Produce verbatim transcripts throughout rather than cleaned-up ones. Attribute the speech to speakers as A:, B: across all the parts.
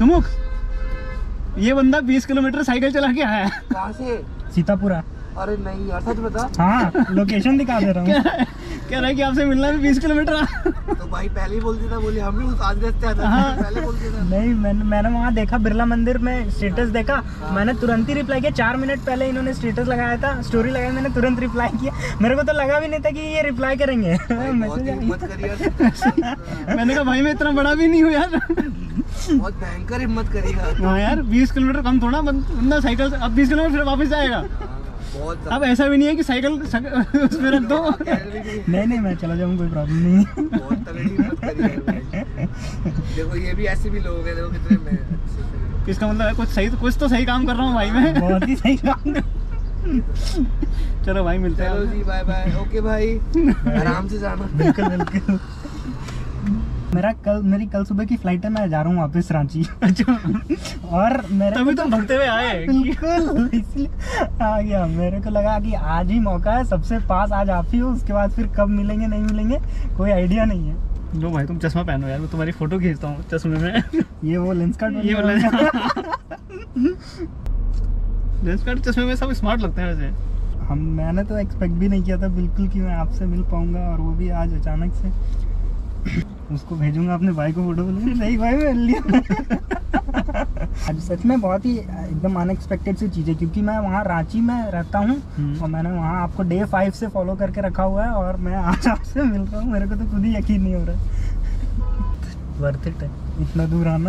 A: सुमुख, ये बंदा बीस किलोमीटर साइकिल चला के आया है।
B: कहाँ से?
C: सीतापुरा।
B: अरे नहीं यार, सच बता।
C: हाँ, लोकेशन दिखा दे रहा हूँ।
A: कह रहा है कि आपसे मिलना है बीस किलोमीटर।
B: तो भाई पहले ही बोल देता, बोले हम भी उस आज रास्ते आते
A: हाँ।
B: पहले बोल देता।
C: नहीं, मैंने मैंने वहाँ देखा, बिरला मंदिर में स्टेटस देखा, मैंने तुरंत ही रिप्लाई किया। चार मिनट पहले इन्होंने स्टेटस लगाया था, स्टोरी लगाई, मैंने तुरंत रिप्लाई किया। मेरे को तो लगा भी नहीं था कि ये रिप्लाई करेंगे।
B: बहुत हिम्मत करी यार।
A: मैंने कहा भाई मैं इतना बड़ा भी नहीं हूँ यार।
B: बहुत भयंकर हिम्मत करी यार।
A: हाँ यार, बीस किलोमीटर कम थोड़ा, बंदा साइकिल से अब बीस किलोमीटर फिर वापस जाएगा।
B: बहुत
A: अब ऐसा भी नहीं है कि साइकिल उसमें रख दो।
C: नहीं नहीं, मैं चला जाऊँ, कोई प्रॉब्लम नहीं।
B: बहुत तगड़ी हिम्मत करी यार भाई। देखो ये भी ऐसे भी लोग हैं, देखो कितने में अच्छे।
A: इसका मतलब है कुछ सही, कुछ तो सही काम कर रहा हूँ भाई मैं।
C: बहुत ही सही काम।
A: चलो भाई मिलते हैं।
B: चलो जी, बाय बाय। ओके भाई, आराम से जाना।
C: बिल्कुल बिल्कुल। मेरा कल मेरी कल सुबह की फ्लाइट है, मैं जा रहा हूँ वापस रांची।
A: अच्छा,
C: और मेरे
A: तभी तो भगते हुए आए।
C: बिल्कुल, इसलिए आ गया। मेरे को लगा कि आज ही मौका है, सबसे पास आज आप ही हो, उसके बाद फिर कब मिलेंगे नहीं मिलेंगे कोई आइडिया नहीं है।
A: लो भाई तुम चश्मा पहनो यार, मैं तुम्हारी फोटो खींचता हूँ चश्मे में।
C: ये वो लेंस कार्ड,
A: ये वाला लेंस कार्ड चश्मे में सब स्मार्ट लगते हैं वैसे।
C: हम मैंने तो एक्सपेक्ट भी नहीं किया था बिल्कुल कि मैं आपसे मिल पाऊंगा, और वो भी आज अचानक से। उसको भेजूंगा अपने भाई को फोटो, बोलूंगा नहीं भाई मिल लिया। आज सच में बहुत ही एकदम अनएक्सपेक्टेड सी चीज़ है, क्योंकि मैं वहाँ रांची में रहता हूँ और मैंने वहाँ आपको डे फाइव से फॉलो करके रखा हुआ है, और मैं आज आपसे मिल रहा हूँ। मेरे को तो खुद ही यकीन नहीं हो रहा है। वर्थ इट है इतना दूर आना।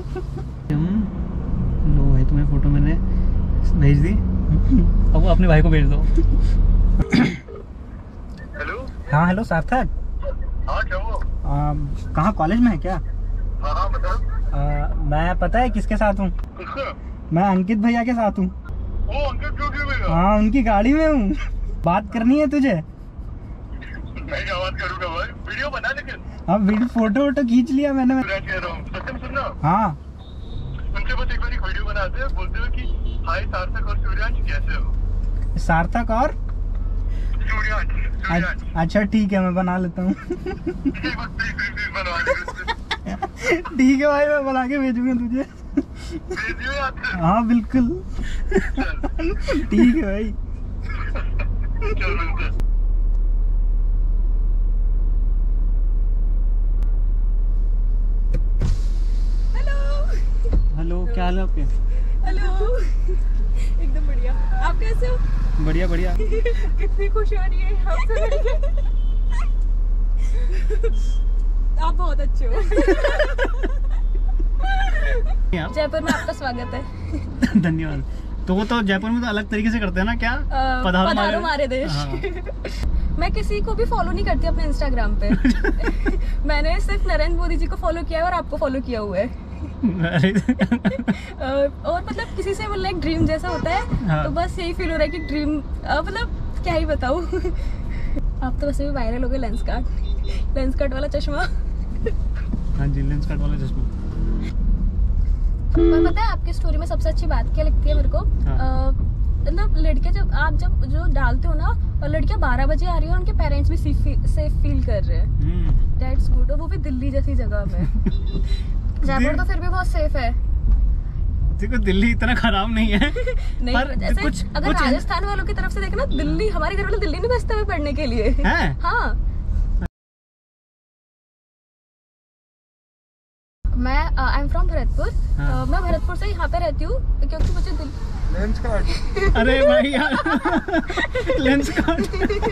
A: लो भाई तुम्हें फोटो मैंने भेज दी, अब वो अपने भाई को भेज दो।
B: हेलो।
C: हाँ हेलो सार्थक।
B: हाँ क्या हुआ?
C: कहाँ कॉलेज में है क्या?
B: हाँ हाँ बताओ।
C: आ, मैं पता है किसके साथ हूँ? मैं अंकित भैया के साथ हूँ।
B: ओ अंकित क्यों भैया?
C: हाँ, उनकी गाड़ी में हूँ। बात करनी है तुझे?
B: मैं क्या बात करूँगा भाई, वीडियो बना। लेकिन
C: हाँ, वीडियो फोटो वोटो खींच लिया मैंने। मैं
B: कह रहा हूँ सत्यम, सुनना।
C: हाँ,
B: उनसे बस एक बार एक वीडियो बनाते हैं, बोलते हुए कि हाय सार्थक और सूर्यांश कैसे हो।
C: सार्थक और
B: सूर्यांश, सूर्यांश।
C: अच्छा ठीक है, मैं बना लेता हूँ।
B: प्लीज प्लीज प्लीज बनवा दे।
C: ठीक है भाई, मैं बना के भेजूंगा तुझे।
B: भेजियो याद से।
C: हाँ बिल्कुल। ठीक है भाई।
B: चल मिलते हैं।
A: हेलो, क्या हाल है आपके?
D: हेलो, एकदम बढ़िया। आप कैसे हो?
A: बढ़िया बढ़िया।
D: कितनी खुशी हो रही है आपसे मिलके। आप बहुत अच्छे हो। जयपुर में आपका स्वागत है।
A: धन्यवाद। तो वो तो जयपुर में तो अलग तरीके से करते हैं ना, क्या
D: पधारो पधारो हमारे देश।
A: हाँ।
D: मैं किसी को भी फॉलो नहीं करती अपने इंस्टाग्राम पे। मैंने सिर्फ नरेंद्र मोदी जी को फॉलो किया है और आपको फॉलो किया हुआ है। और मतलब किसी से मतलब एक ड्रीम जैसा होता है। हाँ। तो बस यही फील हो रहा है कि ड्रीम, मतलब क्या ही बताऊं। आप तो वैसे भी वायरल हो गए, लेंस कार्ट लेंस कार्ट वाला चश्मा।
A: हाँ जी, लेंस कार्ट वाला चश्मा।
D: पर पता है आपकी स्टोरी में सबसे अच्छी बात क्या लगती है मेरे को? मतलब लड़कियां जब आप जब जो डालते हो ना, और लड़कियां बारह बजे आ रही है और उनके पेरेंट्स भी सेफ फील कर रहे हैं। That's good. और वो भी दिल्ली जैसी जगह में। जयपुर तो फिर भी बहुत सेफ है।
A: देखो दिल्ली इतना खराब नहीं है।
D: नहीं,
A: पर
D: जैसे
A: कुछ,
D: अगर
A: कुछ
D: राजस्थान वालों की तरफ से देखना, दिल्ली, हमारे घर वाले दिल्ली नहीं भेजते हुए पढ़ने के लिए।
A: है?
D: हाँ। मैं आई एम फ्रॉम भरतपुर। हाँ। uh, मैं भरतपुर से यहाँ पे रहती हूँ क्योंकि मुझे दिल्ली।
B: Lens card.
A: अरे भाई यार। Lenskart.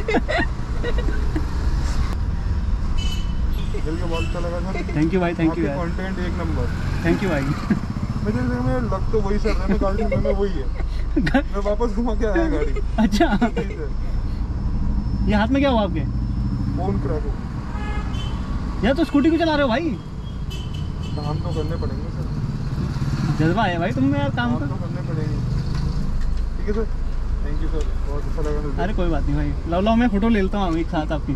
B: दिल के बहुत अच्छा लगा सर।
A: थैंक यू भाई, थैंक यू यार।
B: कंटेंट एक नंबर।
A: थैंक यू भाई।
B: मुझे लग तो वही सर रहा है, गाड़ी में वही है। मैं वापस घुमा के आया गाड़ी।
A: अच्छा, ये हाथ में क्या हुआ आपके?
B: फोन क्रैक हो।
A: यार तो स्कूटी क्यों चला रहे हो भाई?
B: काम तो करने पड़ेंगे सर।
A: जज्बा है भाई तुम में यार, काम
B: तो करने पड़ेंगे। ठीक है सर, थैंक यू सर, बहुत अच्छा लगा।
A: अरे कोई बात नहीं भाई, लो लो मैं फोटो ले लेता हूँ एक साथ आपकी।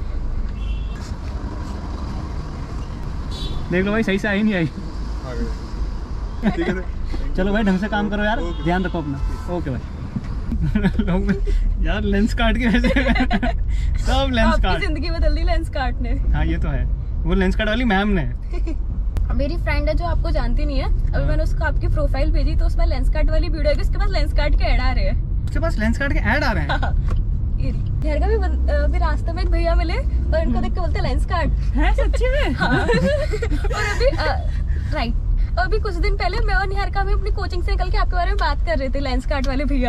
A: देख लो भाई, सही से आई नहीं आई।
B: ठीक है सर।
A: चलो भाई ढंग से काम करो यार, ध्यान रखो अपना। ओके भाई। लोग यार लेंस कार्ड की वजह से सब लेंस कार्ड।
D: जिंदगी बदल दी लेंस कार्ड ने।
A: हाँ ये तो है, वो लेंस कार्ड वाली मैम ने।
D: मेरी फ्रेंड है जो आपको जानती नहीं है, अभी मैंने उसको आपकी प्रोफाइल भेजी तो उसमें लेंस कार्ट वाली वीडियो है, उसके पास लेंस कार्ट के ऐड आ रहे हैं।
A: उसके पास लेंस कार्ट के ऐड आ रहे हैं?
D: घर का भी बन- अभी रास्ते में एक भैया मिले और इनको देख के बोलते लेंस कार्ट है सच्ची में। हाँ। और अभी राइट अभी कुछ दिन पहले मैं और निहारिका भी अपनी कोचिंग से निकल के आपके बारे में बात कर रहे थे, लेंस कार्ट वाले भैया।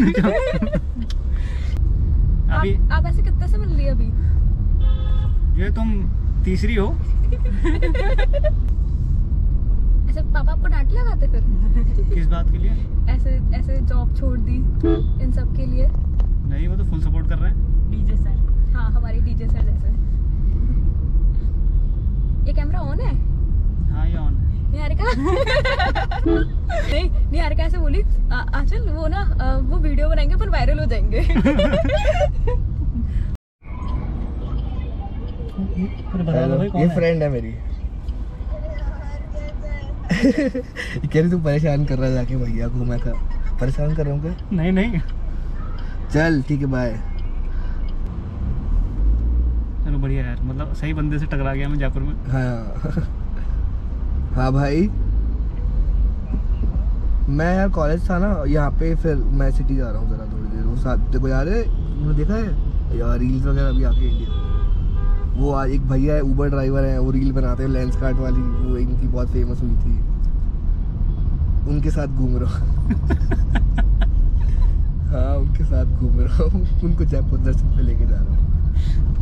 A: अभी
D: आप, आप ऐसे कितने से मिल लिए अभी?
A: ये तुम तीसरी हो।
D: ऐसे पापा आपको डांट लगाते फिर?
A: किस बात के लिए?
D: ऐसे ऐसे जॉब छोड़ दी इन सब के लिए?
A: नहीं, वो तो फुल सपोर्ट कर रहे हैं।
D: डीजे सर, हाँ हमारे डीजे सर जैसे। ये कैमरा ऑन है?
A: हाँ ये ऑन है।
D: निहारिका नहीं, निहारिका ऐसे बोली आंचल वो ना आ, वो वीडियो बनाएंगे पर वायरल हो जाएंगे।
B: ये फ्रेंड है मेरी। कह रही तू परेशान कर रहा है जाके भैया को। मैं कहा परेशान कर रहा हूँ क्या?
A: नहीं नहीं,
B: चल ठीक है बाय।
A: चलो बढ़िया यार, मतलब सही बंदे से टकरा गया मैं जयपुर में।
B: हाँ हाँ भाई, मैं यार कॉलेज था ना यहाँ पे, फिर मैं सिटी जा रहा हूँ जरा थोड़ी देर। वो साथ देखो यार, तुमने देखा है यार रील्स वगैरह अभी आके इंडिया। वो आज एक भैया है उबर ड्राइवर है, वो रील बनाते हैं लेंस कार्ट वाली, वो इनकी बहुत फेमस हुई थी। उनके साथ घूम रहा हूँ। हाँ उनके साथ घूम रहा हूँ, उनको जयपुर दर्शन पे लेके जा रहा हूँ।